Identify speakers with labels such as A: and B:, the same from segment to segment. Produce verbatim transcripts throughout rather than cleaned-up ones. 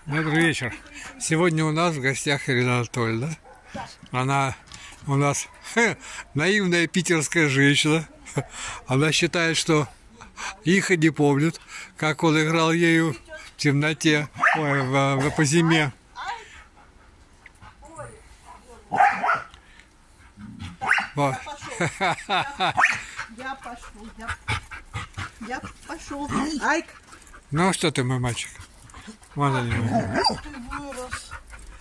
A: Добрый вечер. Сегодня у нас в гостях Ирина Анатольевна. Она у нас ха, наивная питерская женщина. Она считает, что Иха не помнит, как он играл ею в темноте, ой, в, в, по зиме. Вот.
B: Я пошел, я, я пошел. Айк.
A: Ну что ты, мой мальчик? Вот они.
B: Ты вырос.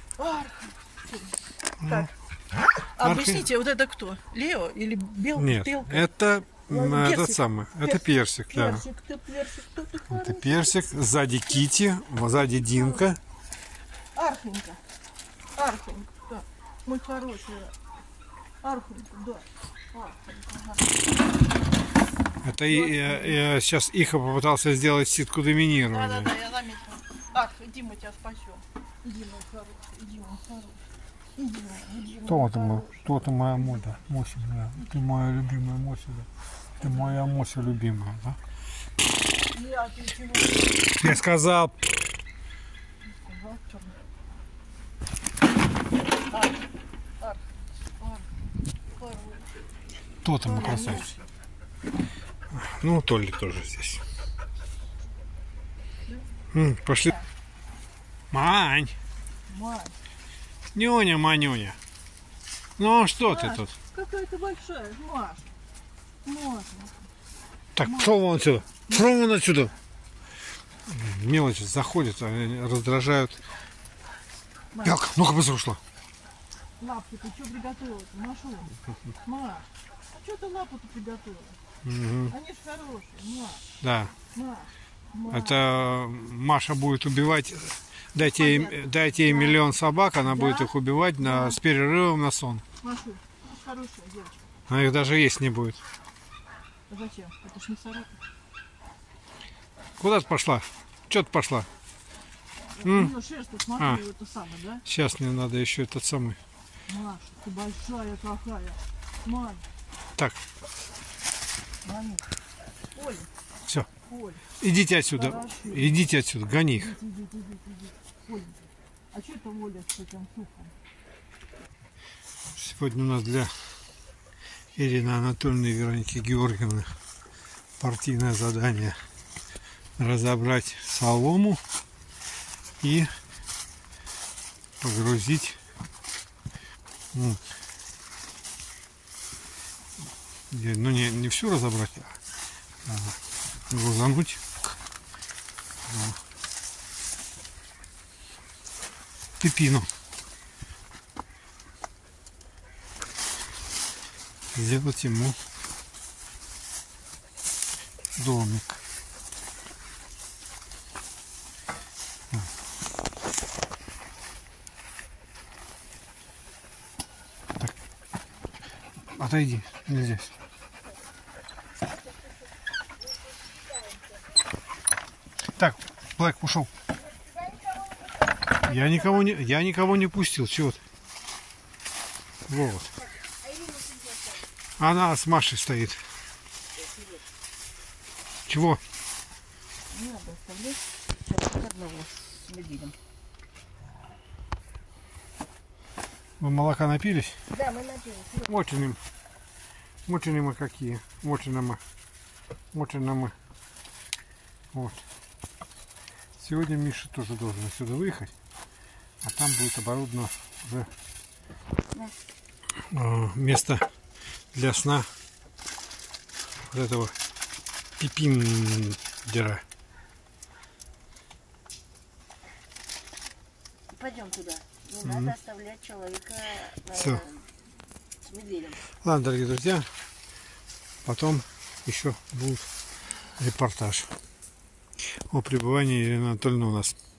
B: Так. Объясните, вот это кто? Лео или Бел?
A: Нет,
B: Белка?
A: это м,
B: Персик.
A: этот самый. Это персик, да.
B: Персик, ты персик, кто ты
A: Это
B: хороший.
A: персик. Сзади Кити, сзади Динка.
B: Архенька. Архенька, да. Мой хороший. Архенька, да. Архенька, ага.
A: Это и, и- и сейчас Иха попытался сделать ситку доминирования.
B: Да-да-да, я заметила. Арх, иди, мы тебя спасем. Иди, мой хороший, иди, мой хороший. Иди, мой, иди, мой
A: Кто ты, мой,
B: хороший.
A: кто ты моя мода, Мося, да. Ты моя любимая Мося, да. Ты моя Мося любимая, да?
B: Я, ты чего?
A: Я сказал.
B: Сказал, черный. Арх, арх, арх, хороший.
A: Кто ты, мой красавец? Ну, Толик тоже здесь. М, пошли. Мань,
B: Мать.
A: нюня, манюня. Ну, что ты
B: Маш,
A: тут?
B: какая ты большая, Маш. Маш.
A: Так, пошел вон отсюда. Пошел вон отсюда. Мелочи заходят, они раздражают.
B: Маш.
A: Ялка, ну-ка быстро ушла.
B: Лапку ты что приготовила-то, Машу? Маш, а что ты лапу-то приготовила?
A: Мгм.
B: Они ж хорошие, Маш,
A: Да.
B: Маш, Маш.
A: Это Маша будет убивать. Дайте ей, дайте ей миллион собак, она
B: Да?
A: будет их убивать на, с перерывом на сон.
B: Машу, ты ж хорошая девочка.
A: Она их даже есть не будет.
B: А зачем? Это ж не сорока.
A: Куда ты пошла? Че ты пошла?
B: У
A: М?
B: нее шерсть, ты смотри,
A: А.
B: это самое, да?
A: Сейчас мне надо еще этот самый.
B: Маша, ты большая какая. Мань,
A: Так,
B: Маня. Оля,
A: все.
B: Оля,
A: Идите отсюда.
B: Хорошо.
A: Идите отсюда. Гони их.
B: иди, иди, иди, иди. Оленька, а что это Оля с этим сухом?
A: Сегодня у нас для Ирины Анатольевны и Вероники Георгиевны партийное задание разобрать солому и погрузить, ну, не- ну не, не всю разобрать, а грузануть ну, пепину. Сделать ему домик. Так. Отойди, не здесь. Так, Блэк ушел. Я никого не, я никого не пустил. Чего ты? Вот. Она с Машей стоит. Чего?
B: Не надо оставлять. Сейчас одного с медведем.
A: Вы молока напились?
B: Да, мы напились.
A: Вот они. Вот они мы какие. Вот они мы. Вот они мы. Вот. Сегодня Миша тоже должен отсюда выехать. А там будет оборудовано уже э, место для сна вот этого пипиндера.
C: Пойдем туда. Не надо оставлять человека э,
A: Всё.
C: с медведем.
A: Ладно, дорогие друзья, потом еще будет репортаж о пребывании Ирины Анатольевны у нас.